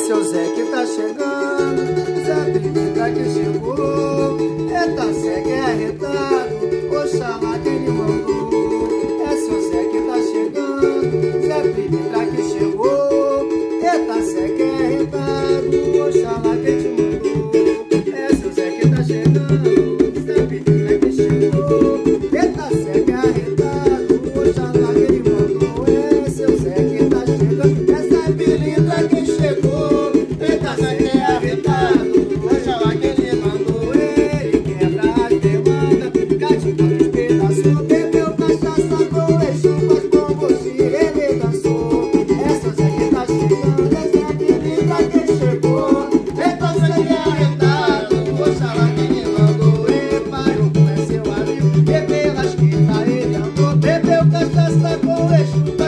seu Zé que tá chegando, Zé Pilintra que chegou. Eita, Zé que é arretado, oxalá que ele mandou. É seu Zé que tá chegando, Zé Pilintra que chegou. Eita, Zé que é arretado, oxalá que te mandou. É seu Zé que tá chegando, Zé Pilintra que chegou. Eita, Zé que é arretado, oxalá que ele mandou. É seu Zé que tá chegando, é Zé Pilintra que chegou. Eita, Zé que é arretado, oxalá que ele mandou. Ele quebra as demandas, cativa os pedaços, bebeu cachaça com Exu, mas com você ele dançou. É seu Zé que tá chegando, é Zé Pilintra que chegou. Eita, Zé que é arretado, oxalá que ele mandou. E parou com seu amigo, bebeu lasqueta, ele andou, bebeu cachaça com Exu.